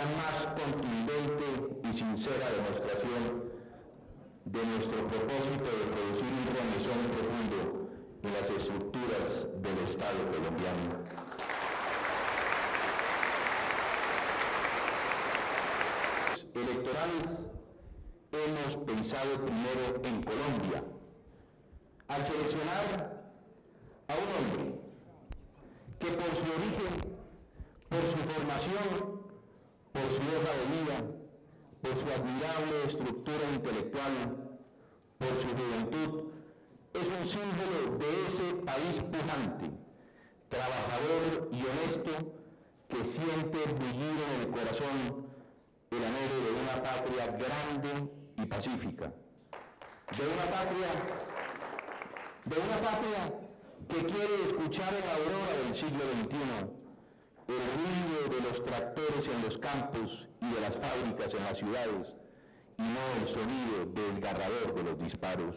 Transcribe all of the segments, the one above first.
una más contundente y sincera demostración de nuestro propósito de producir un remesón profundo en las estructuras del Estado colombiano. Electorales, hemos pensado primero en Colombia, al seleccionar a un hombre que por su origen, por su formación, por su hoja de vida, por su admirable estructura intelectual, por su juventud, es un símbolo de ese país pujante, trabajador y honesto, que siente bullir en el corazón el anhelo de una patria grande y pacífica, de una patria que quiere escuchar en la aurora del siglo XXI el ruido de los tractores en los campos y de las fábricas en las ciudades, y no el sonido desgarrador de los disparos.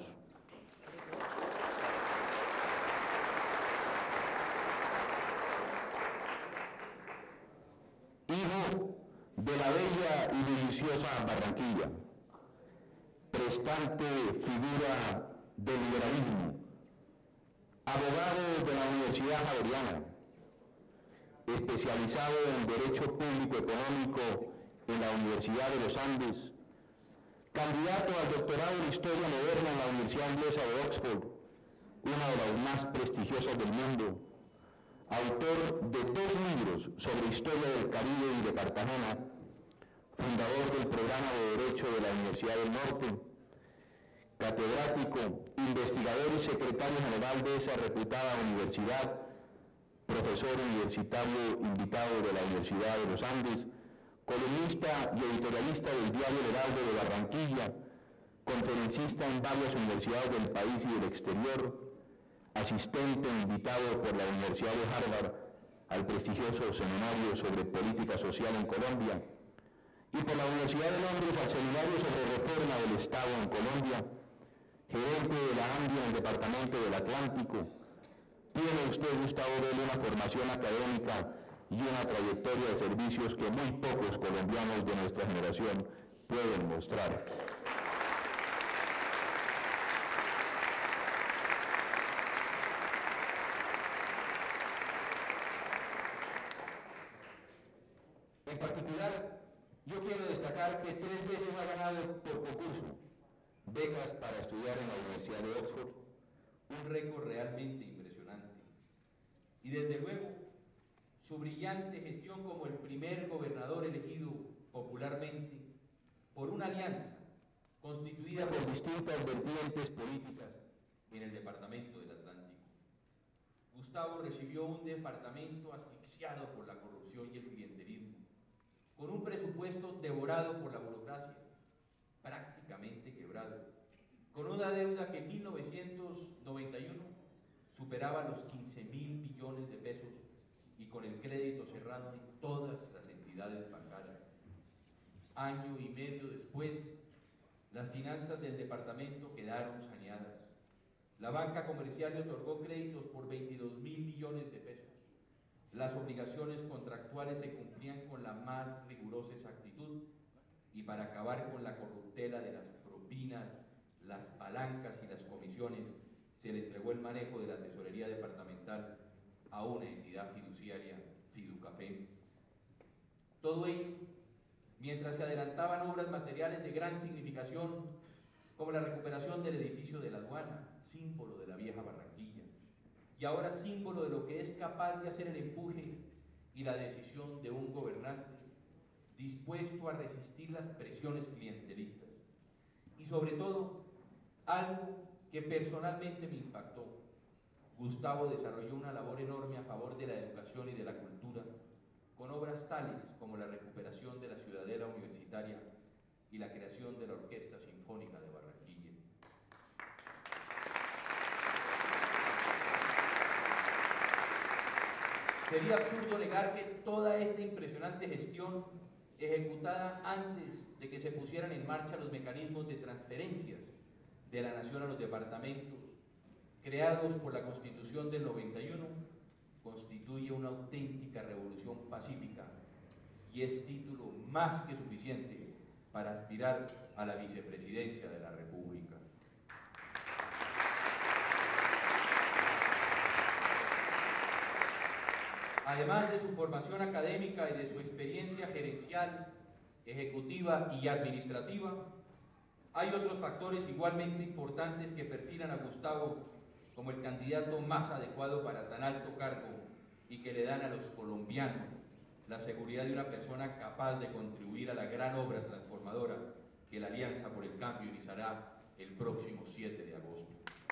Hijo de la bella y deliciosa Barranquilla, prestante figura del liberalismo, abogado de la Universidad Javeriana, especializado en Derecho Público Económico en la Universidad de los Andes, candidato al doctorado en Historia Moderna en la Universidad Inglesa de Oxford, una de las más prestigiosas del mundo, autor de 2 libros sobre historia del Caribe y de Cartagena, fundador del programa de Derecho de la Universidad del Norte, catedrático, investigador y secretario general de esa reputada universidad, profesor universitario invitado de la Universidad de los Andes, columnista y editorialista del diario El Heraldo de Barranquilla, conferencista en varias universidades del país y del exterior, asistente invitado por la Universidad de Harvard al prestigioso seminario sobre política social en Colombia y por la Universidad de Londres al seminario sobre reforma del Estado en Colombia, gerente de la ANDI en el Departamento del Atlántico. Tiene usted, Gustavo Vélez, una formación académica y una trayectoria de servicios que muy pocos colombianos de nuestra generación pueden mostrar. En particular, yo quiero destacar que 3 veces ha ganado por concurso becas para estudiar en la Universidad de Oxford, un récord realmente impresionante. Y desde luego, su brillante gestión como el primer gobernador elegido popularmente por una alianza constituida por distintas vertientes políticas en el departamento del Atlántico. Gustavo recibió un departamento asfixiado por la corrupción y el clientelismo, con un presupuesto devorado por la burocracia, prácticamente quebrado, con una deuda que en 1991 superaba los 15.000 millones de pesos y con el crédito cerrado en todas las entidades bancarias. Año y medio después, las finanzas del departamento quedaron saneadas. La banca comercial le otorgó créditos por 22.000 millones de pesos. Las obligaciones contractuales se cumplían con la más rigurosa exactitud, y para acabar con la corruptela de las propinas, las palancas y las comisiones, se le entregó el manejo de la tesorería departamental a una entidad fiduciaria, Fiducafé. Todo ello mientras se adelantaban obras materiales de gran significación, como la recuperación del edificio de la aduana, símbolo de la vieja Barranquilla, y ahora símbolo de lo que es capaz de hacer el empuje y la decisión de un gobernante dispuesto a resistir las presiones clientelistas. Y sobre todo, algo que personalmente me impactó: Gustavo desarrolló una labor enorme a favor de la educación y de la cultura, con obras tales como la recuperación de la Ciudadela Universitaria y la creación de la Orquesta Sinfónica de Barranquilla. Sería absurdo negar que toda esta impresionante gestión, ejecutada antes de que se pusieran en marcha los mecanismos de transferencias de la nación a los departamentos, creados por la Constitución del 91, constituye una auténtica revolución pacífica y es título más que suficiente para aspirar a la vicepresidencia de la República. Además de su formación académica y de su experiencia gerencial, ejecutiva y administrativa, hay otros factores igualmente importantes que perfilan a Gustavo como el candidato más adecuado para tan alto cargo y que le dan a los colombianos la seguridad de una persona capaz de contribuir a la gran obra transformadora que la Alianza por el Cambio iniciará el próximo 7 de agosto.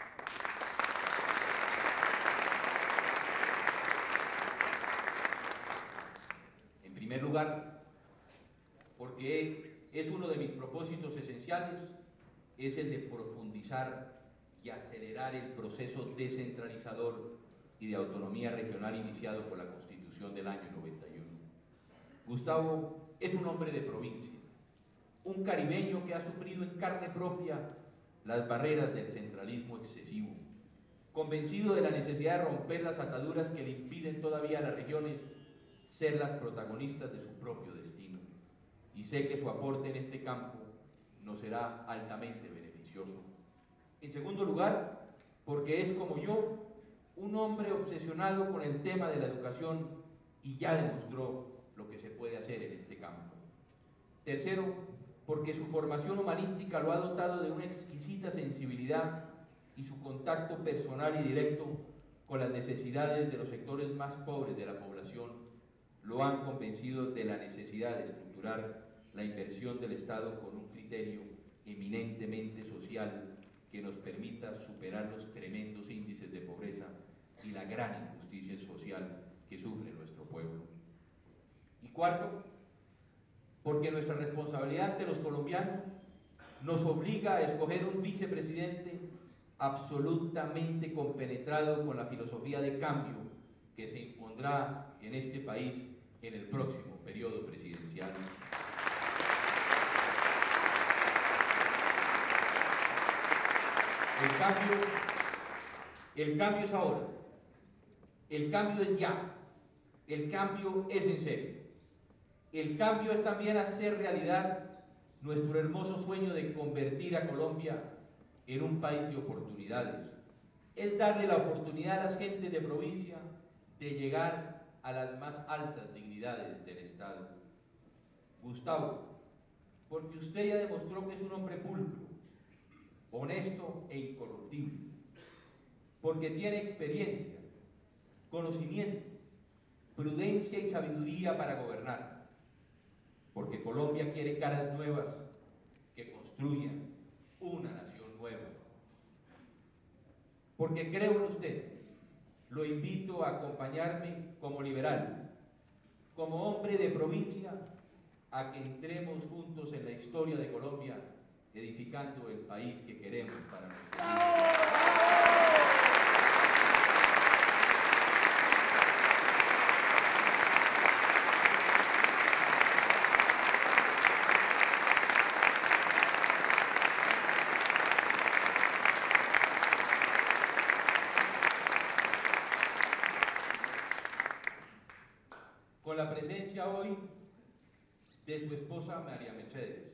En primer lugar, porque es uno de mis propósitos esenciales, es el de profundizar y acelerar el proceso descentralizador y de autonomía regional iniciado por la Constitución del año 91. Gustavo es un hombre de provincia, un caribeño que ha sufrido en carne propia las barreras del centralismo excesivo, convencido de la necesidad de romper las ataduras que le impiden todavía a las regiones ser las protagonistas de su propio destino. Y sé que su aporte en este campo nos será altamente beneficioso. En segundo lugar, porque es como yo, un hombre obsesionado con el tema de la educación y ya demostró lo que se puede hacer en este campo. Tercero, porque su formación humanística lo ha dotado de una exquisita sensibilidad y su contacto personal y directo con las necesidades de los sectores más pobres de la población lo han convencido de la necesidad de estructurar la inversión del Estado con un criterio eminentemente social que nos permita superar los tremendos índices de pobreza y la gran injusticia social que sufre nuestro pueblo. Y cuarto, porque nuestra responsabilidad ante los colombianos nos obliga a escoger un vicepresidente absolutamente compenetrado con la filosofía de cambio que se impondrá en este país en el próximo periodo presidencial. El cambio es ahora, el cambio es ya, el cambio es en serio. El cambio es también hacer realidad nuestro hermoso sueño de convertir a Colombia en un país de oportunidades. Es darle la oportunidad a las gentes de provincia de llegar a las más altas dignidades del Estado. Gustavo, porque usted ya demostró que es un hombre pulcro, honesto e incorruptible, porque tiene experiencia, conocimiento, prudencia y sabiduría para gobernar, porque Colombia quiere caras nuevas que construyan una nación nueva. Porque creo en usted, lo invito a acompañarme como liberal, como hombre de provincia, a que entremos juntos en la historia de Colombia, edificando el país que queremos para nuestro país. Con la presencia hoy de su esposa María Mercedes.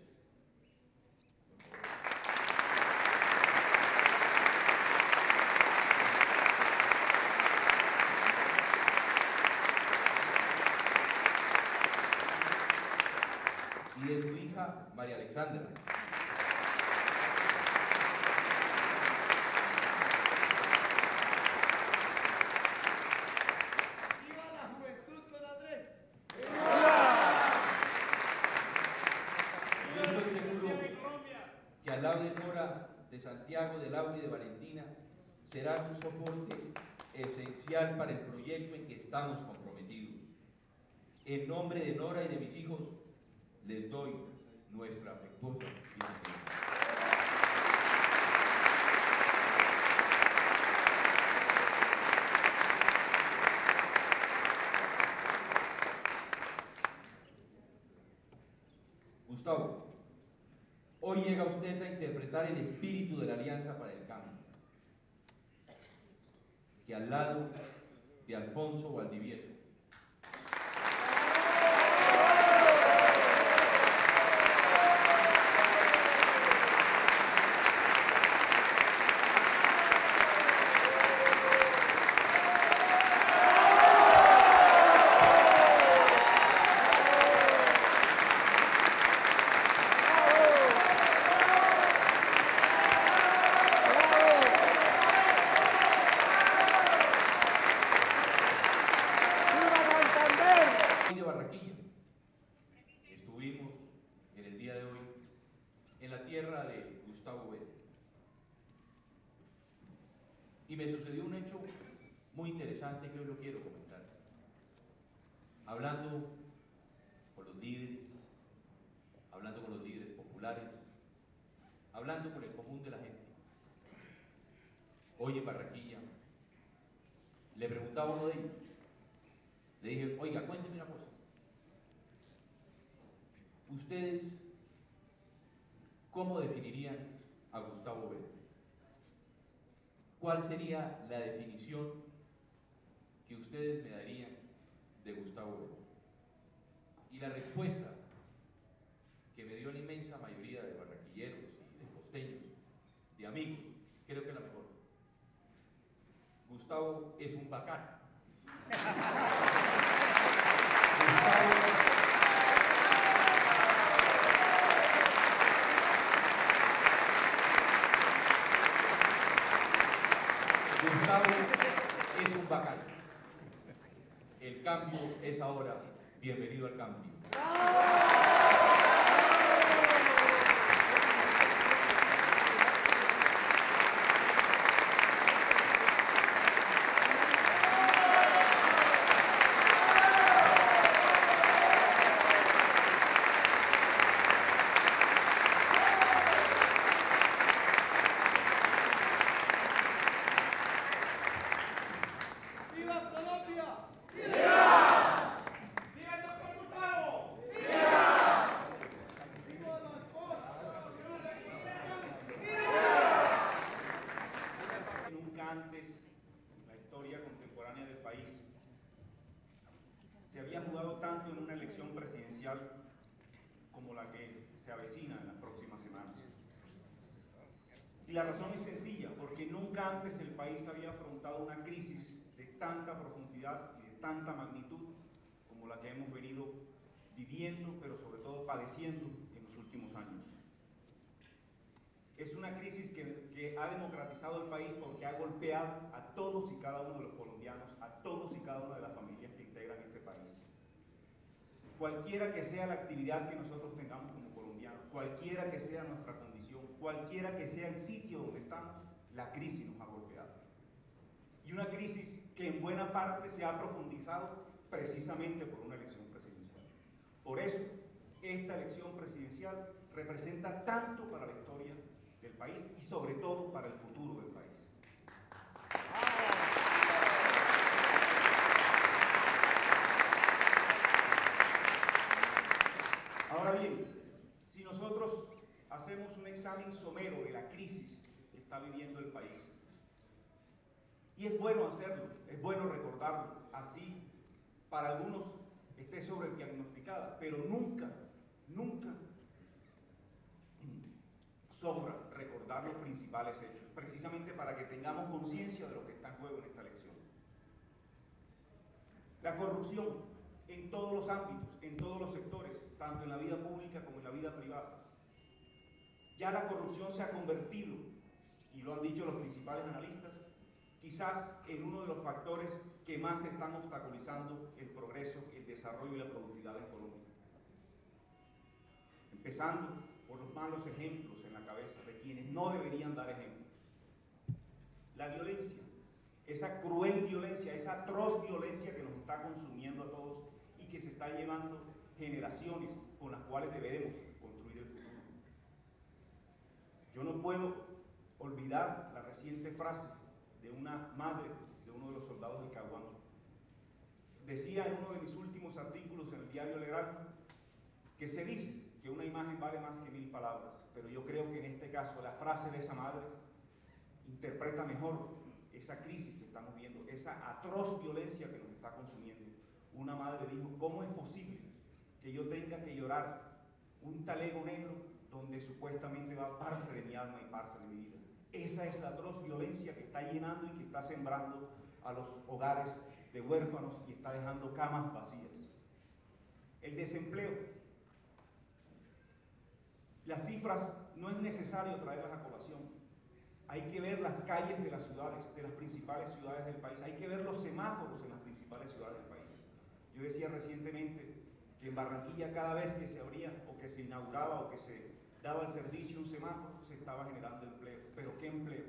Y de su hija María Alexandra. Al lado de Nora, de Santiago, de Laura y de Valentina, serán un soporte esencial para el proyecto en que estamos comprometidos. En nombre de Nora y de mis hijos, les doy nuestra afectuosa bienvenida. Gustavo, hoy llega usted a interpretar el espíritu de la Alianza para el Cambio, que al lado de Alfonso Valdivieso, en la tierra de Gustavo Bell. Y me sucedió un hecho muy interesante que hoy lo quiero comentar. Hablando con los líderes, hablando con los líderes populares, hablando con el común de la gente. Hoy en Barranquilla, le preguntaba a uno de ellos, le dije, oiga, cuénteme una cosa. ¿Ustedes cómo definirían a Gustavo Bell? ¿Cuál sería la definición que ustedes me darían de Gustavo Bell? Y la respuesta que me dio la inmensa mayoría de barranquilleros, de costeños, de amigos, creo que es la mejor. Gustavo es un bacán. Gustavo es un bacán. El cambio es ahora. Bienvenido al cambio. Se había jugado tanto en una elección presidencial como la que se avecina en las próximas semanas. Y la razón es sencilla, porque nunca antes el país había afrontado una crisis de tanta profundidad y de tanta magnitud como la que hemos venido viviendo, pero sobre todo padeciendo en los últimos años. Es una crisis que ha democratizado el país porque ha golpeado a todos y cada uno de los colombianos, a todos y cada una de las familias que integran este país. Cualquiera que sea la actividad que nosotros tengamos como colombianos, cualquiera que sea nuestra condición, cualquiera que sea el sitio donde estamos, la crisis nos ha golpeado. Y una crisis que en buena parte se ha profundizado precisamente por una elección presidencial. Por eso, esta elección presidencial representa tanto para la historia del país y sobre todo para el futuro del país. Ahora bien, si nosotros hacemos un examen somero de la crisis que está viviendo el país, y es bueno hacerlo, es bueno recordarlo, así para algunos esté sobrediagnosticada, pero nunca sobra recordar los principales hechos, precisamente para que tengamos conciencia de lo que está en juego en esta elección. La corrupción en todos los ámbitos, en todos los sectores, tanto en la vida pública como en la vida privada. Ya la corrupción se ha convertido, y lo han dicho los principales analistas, quizás en uno de los factores que más están obstaculizando el progreso, el desarrollo y la productividad en Colombia. Empezando por los malos ejemplos en la cabeza de quienes no deberían dar ejemplos. La violencia, esa cruel violencia, esa atroz violencia que nos está consumiendo a todos y que se está llevando generaciones con las cuales deberemos construir el futuro. Yo no puedo olvidar la reciente frase de una madre de uno de los soldados del Caguán. Decía en uno de mis últimos artículos en el diario El Heraldo que se dice que una imagen vale más que 1000 palabras, pero yo creo que en este caso la frase de esa madre interpreta mejor esa crisis que estamos viendo, esa atroz violencia que nos está consumiendo. Una madre dijo, ¿cómo es posible que yo tenga que llorar un talego negro donde supuestamente va parte de mi alma y parte de mi vida? Esa es la atroz violencia que está llenando y que está sembrando a los hogares de huérfanos y está dejando camas vacías. El desempleo. Las cifras no es necesario traerlas a colación. Hay que ver las calles de las ciudades, de las principales ciudades del país. Hay que ver los semáforos en las principales ciudades del país. Yo decía recientemente que en Barranquilla cada vez que se abría o que se inauguraba o que se daba el servicio un semáforo, se estaba generando empleo. ¿Pero qué empleo?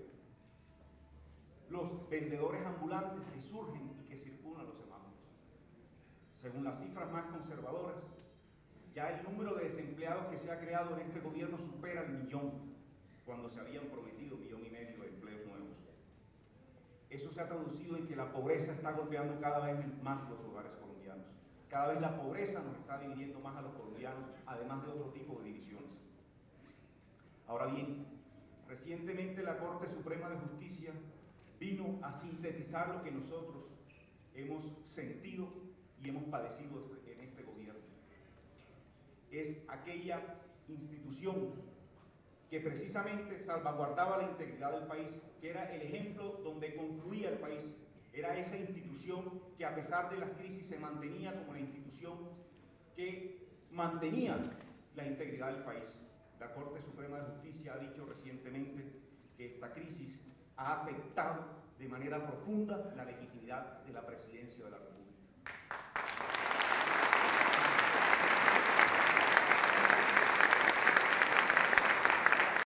Los vendedores ambulantes que surgen y que circulan los semáforos. Según las cifras más conservadoras, ya el número de desempleados que se ha creado en este gobierno supera el 1.000.000, cuando se habían prometido 1,5 millones de empleos nuevos. Eso se ha traducido en que la pobreza está golpeando cada vez más los hogares colombianos. Cada vez la pobreza nos está dividiendo más a los colombianos, además de otro tipo de divisiones. Ahora bien, recientemente la Corte Suprema de Justicia vino a sintetizar lo que nosotros hemos sentido y hemos padecido en este gobierno. Es aquella institución que precisamente salvaguardaba la integridad del país, que era el ejemplo donde confluía el país. Era esa institución que, a pesar de las crisis, se mantenía como la institución que mantenía la integridad del país. La Corte Suprema de Justicia ha dicho recientemente que esta crisis ha afectado de manera profunda la legitimidad de la presidencia de la República.